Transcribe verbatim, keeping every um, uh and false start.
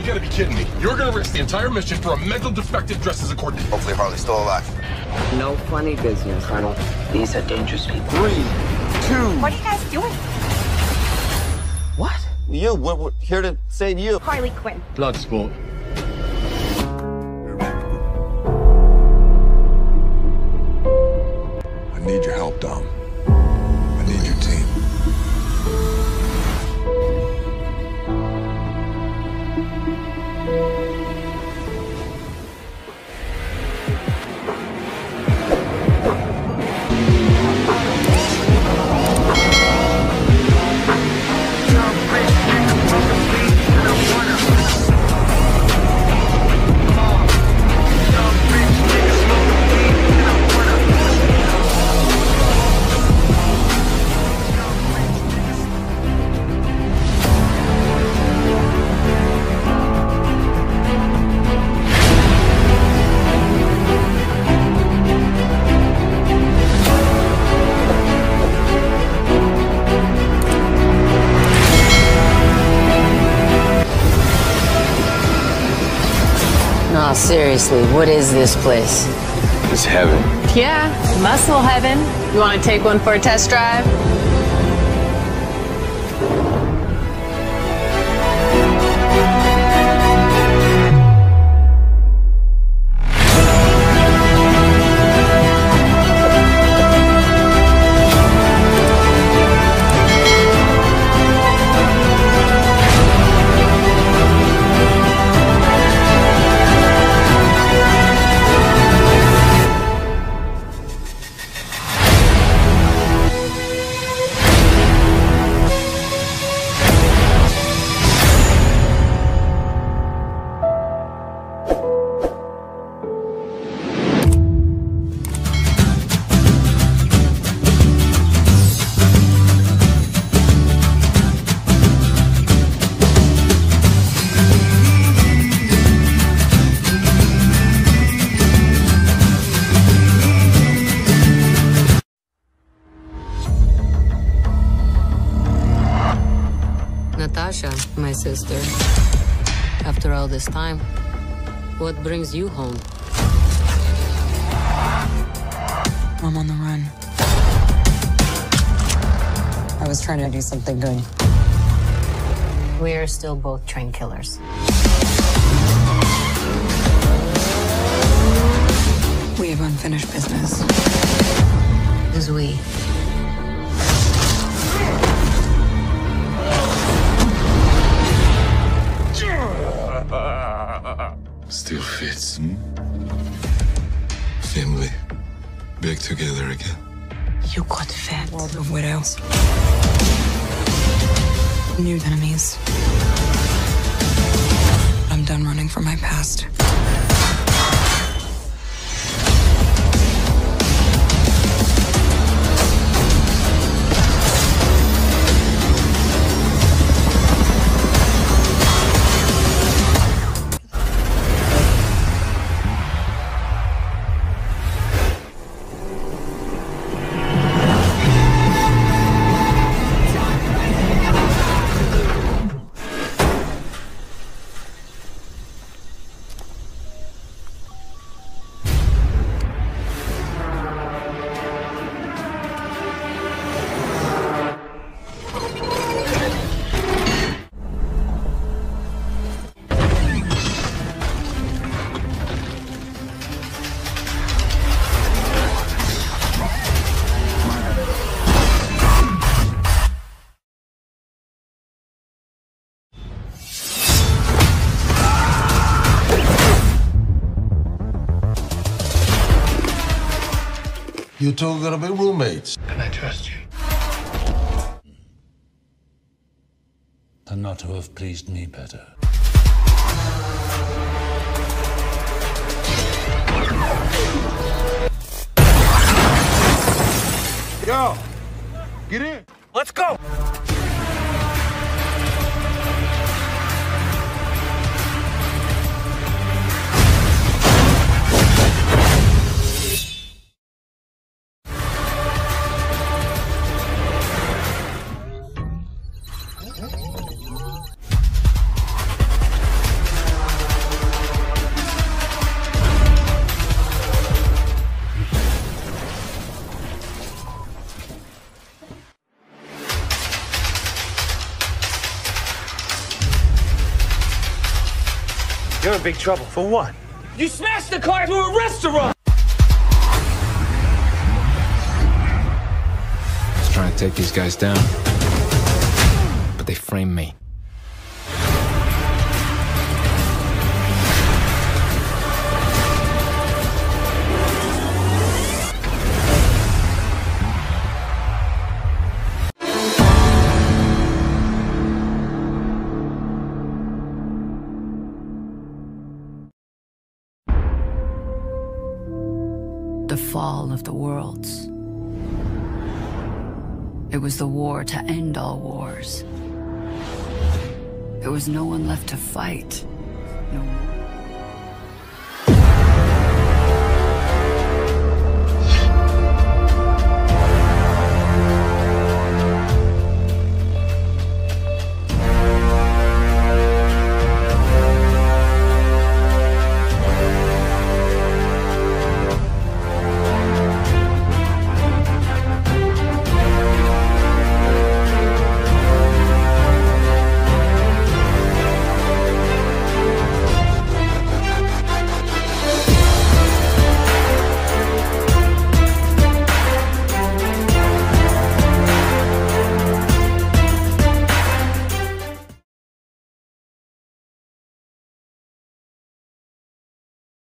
You gotta be kidding me. You're gonna risk the entire mission for a mental defective dressed as a coordinator. Hopefully Harley's still alive. No funny business, Colonel. These are dangerous people. Three, two... What are you guys doing? What? You, we're, we're here to save you. Harley Quinn. Bloodsport. I need your help, Dom. I need your team. No, seriously, what is this place? It's heaven. Yeah, muscle heaven. You want to take one for a test drive? Natasha, my sister. After all this time, what brings you home? I'm on the run. I was trying to do something good. We're still both trained killers. We have unfinished business. Who's we? Still fits, hmm? Family. Back together again. You got fed. World of widows. New enemies. I'm done running from my past. You two are gonna be roommates. Can I trust you? And not to have pleased me better. Yo, get in. Let's go! You're in big trouble. For what? You smashed the car into a restaurant! I was trying to take these guys down, but they framed me. The fall of the worlds. It was the war to end all wars. There was no one left to fight. No